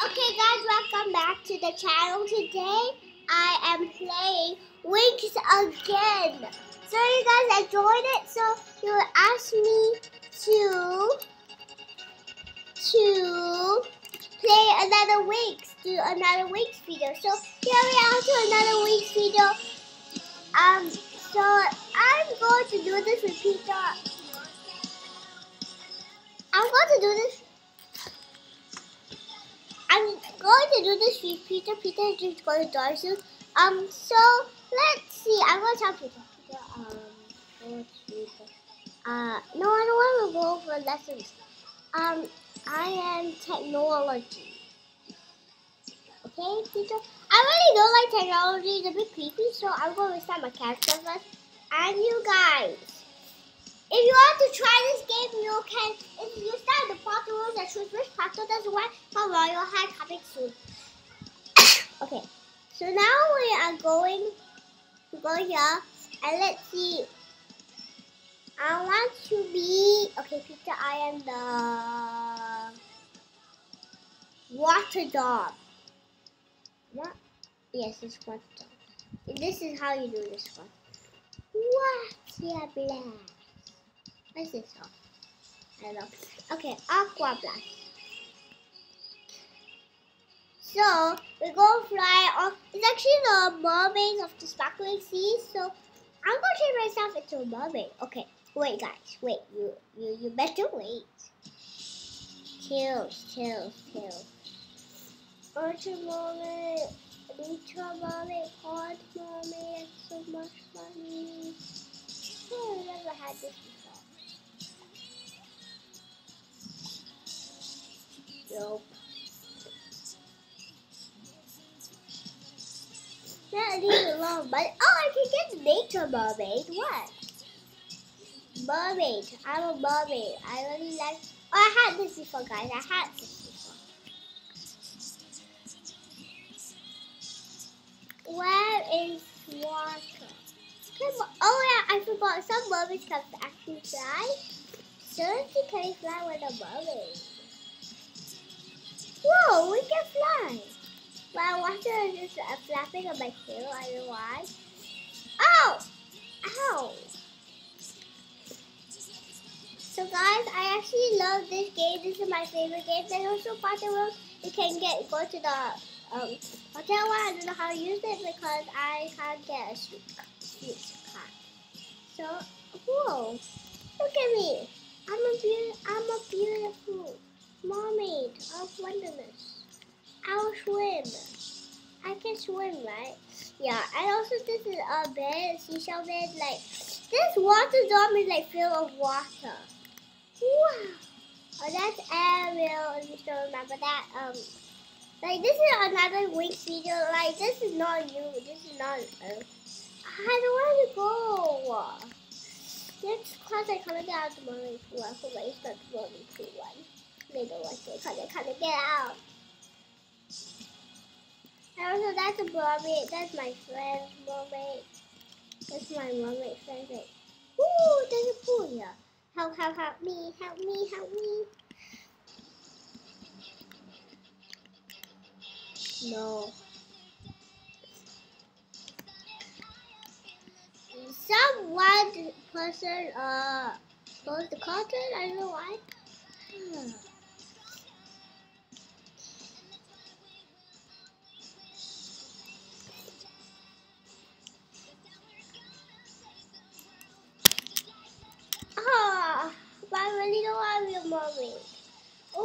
Okay guys, welcome back to the channel. Today I am playing Winx again. So you guys enjoyed it, so you asked me to play another Winx, do another Winx video. So here we are to another Winx video. So I'm going to do this with Peter. I'm going to do this with Peter. Peter is just going to die soon. So let's see. I'm going to tell Peter. No, I don't want to go for lessons. I am technology. Okay, Peter? I really don't like technology. It's a bit creepy, so I'm going to restart my character first. And you guys, if you want to try this game, you can. If you start the part rules and choose which part does what, how Royal High coming soon. Okay, so now we are going to go here, and let's see. I want to be, okay, Peter, I am the water dog. What? Yes, it's water dog. This is how you do this one. What? Yeah, blast. What's this one? I don't know. Okay, aqua blast. So, we're going to fly off. It's actually the mermaids of the sparkling sea. So, I'm going to change myself into a mermaid. Okay, wait guys. Wait, you better wait. Chill. Ultra mermaid, ultra mermaid, pod mermaid, so much money. Oh, I've never had this before. Nope. That needs a lot of money. Oh, I can get the nature mermaid. What? Mermaid. I'm a mermaid. I really like. Oh, I had this before, guys. I had this before. Where is water? Oh yeah, I forgot. Some mermaids can actually fly. Seriously, can you fly with a mermaid? Whoa, we can fly. My water is just flapping on my tail. I don't know why. Oh! Ow! So guys, I actually love this game. This is my favorite game. There's also part of it you can go to the hotel one. I don't know how to use it because I can't get a sweet card. So, whoa! Look at me. I'm a beautiful mermaid of wonderness. I'll swim. I can swim, right? Yeah, and also this is a bed, a seashell bed. Like, this water dome is like filled with water. Wow. Oh, that's Ariel, if you still remember that. Like, this is another Winx video. Like, this is not new. This is not, I don't want to go. Next class, I can't get out of the mermaid pool. I hope I start the mermaid pool one. They don't like it because I can't get out. And also, that's a mermaid. That's my friend's mermaid. That's my mermaid friend. Like, ooh, there's a pool here. Help me. No. Some one person closed the curtain. I don't know why. But I really don't want to be a mermaid. Oh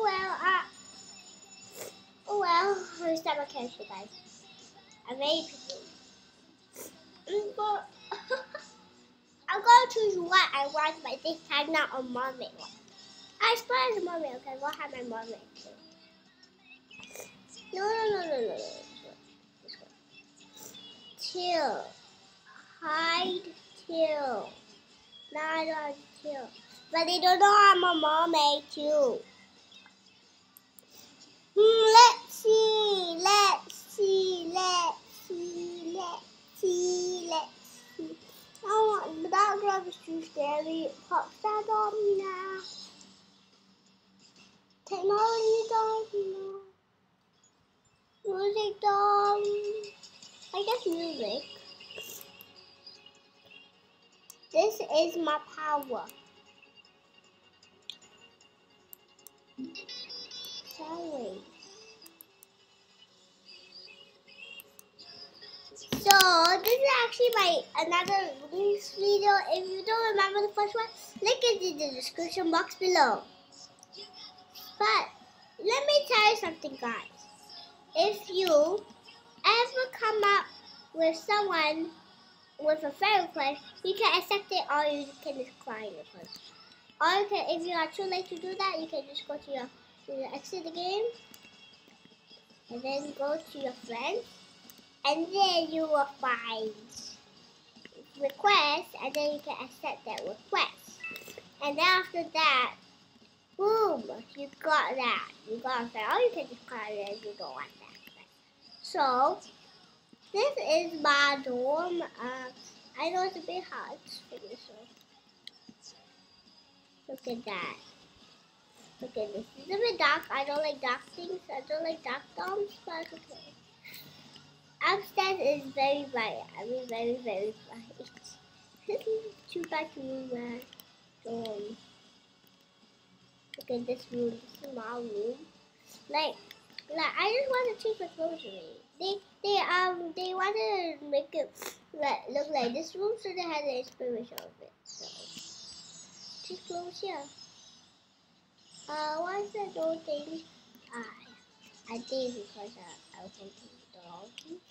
well, I'll restart my character, guys. I'm very picky. I'm going to choose what I want, but this time not a mermaid one. I suppose a mermaid, okay, we'll have my mermaid too. No. This one. Chill. Hide, chill. Now I don't have to chill. But they don't know I'm a mermaid too. Let's see. Oh, the background is too scary. Pop that on me now. Technology don't know. music, I guess music. This is my power. Sorry. So this is actually my another release video. If you don't remember the first one, link is in the description box below. But let me tell you something, guys. If you ever come up with someone with a friend request, you can accept it or you can decline it. Or you can, if you are too late to do that, you can just go to your exit the game and then go to your friends, and then you will find request, and then you can accept that request. And then after that, boom, you got that. You got a friend, or you can decline it if you don't want that. So this is my dorm. I know it's a bit hot for me, so look at that. Look at this. It's a bit dark. I don't like dark things. I don't like dark dorms, but it's okay. Upstairs is very bright. I mean, very, very bright. This is a two-bedroom dorm. Look at this room. This is my room. Like I just want to change my clothes already. They wanted to make it look like this room, so they had the inspiration of it. So change clothes here. Why is that old thing? I think because I opened the dog.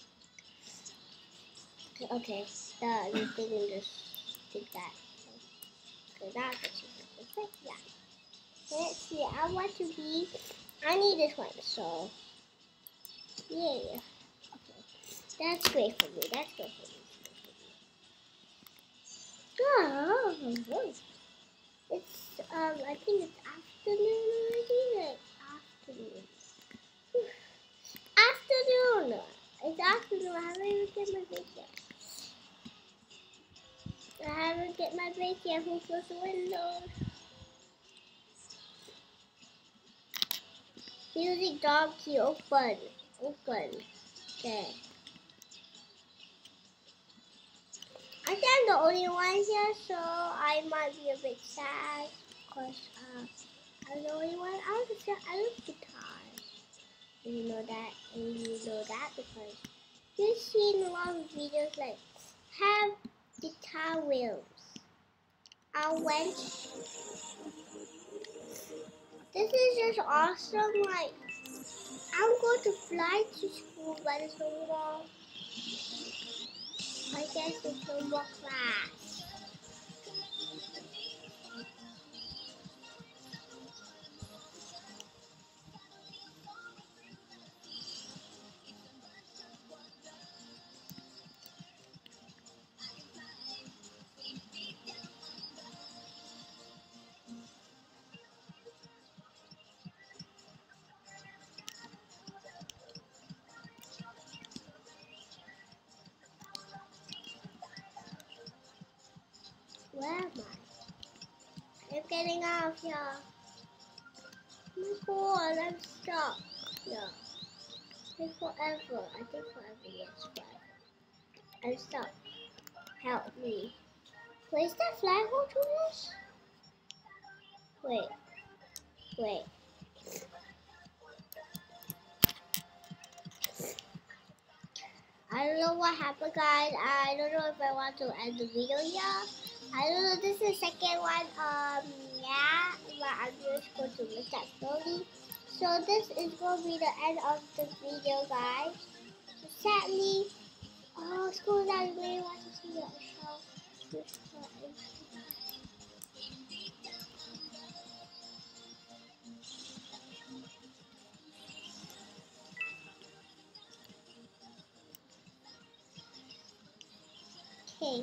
Okay, the thing just did that. Okay, now I can change it. Yeah. Let's see. I need this one. So yeah. Okay, that's great for me. That's great for me. Oh, it's I think it's afternoon already. Afternoon. Afternoon. It's afternoon. I haven't even get my break yet. I haven't get my break yet. Who closed the windows? Music dog key open. Open. Okay. I think I'm the only one here, so I might be a bit sad because I'm the only one. I love guitars. You know that, and you know that because you've seen a lot of videos like have guitar wheels. This is just awesome. Like I'm going to fly to school, but it's so long. I guess it's no more class. Where am I? I'm getting out of here. Oh my god, I'm stuck. Yeah. Take forever. I think forever, yes, forever. I'm stuck. Help me. Wait, is that flag hold to this? Wait. I don't know what happened, guys. I don't know if I want to end the video here. I don't know. This is the second one. Yeah, but I'm just going to make that slowly. So this is going to be the end of the video, guys. So sadly, school that I really want to see the show. Okay.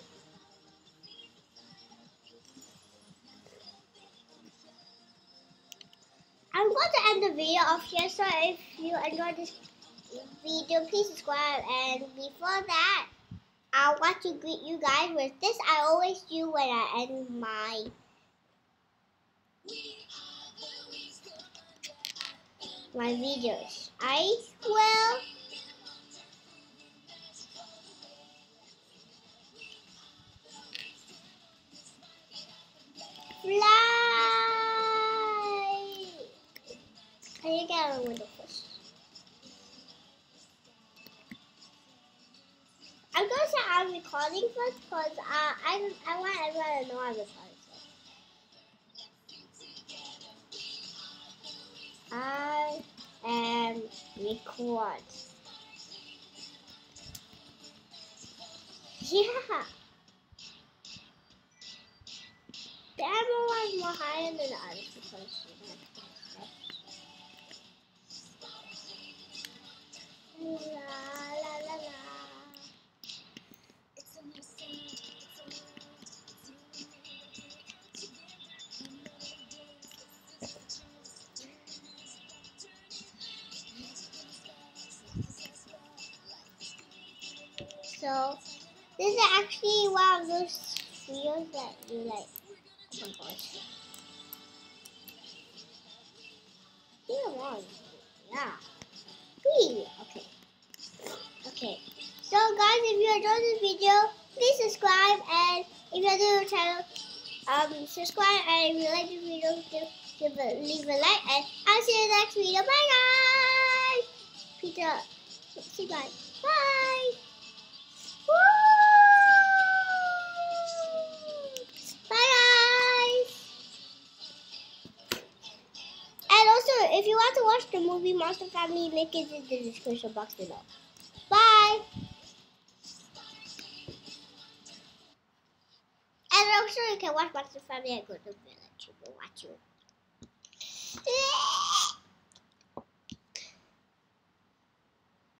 I'm going to end the video off here, so if you enjoyed this video, please subscribe. And before that, I want to greet you guys with this I always do when I end my videos. I will Fly! Can you get on with the fish? I'm gonna say I'm recording first because I want everyone to know I'm recording first. I am record. Yeah. The Emerald one's more higher than the others because la la la la. So this is actually one of those videos that you like. Oh my gosh. Yeah. Whee. Okay. Okay. So guys, if you enjoyed this video, please subscribe, and if you're new to the channel, subscribe, and if you like this video, leave a like, and I'll see you in the next video. Bye guys. Peter, say bye. Bye. Woo! Bye guys. And also, if you want to watch the movie Monster Family, link is in the description box below. Bye. And also, you can watch Monster Family and go to the village. You can watch it.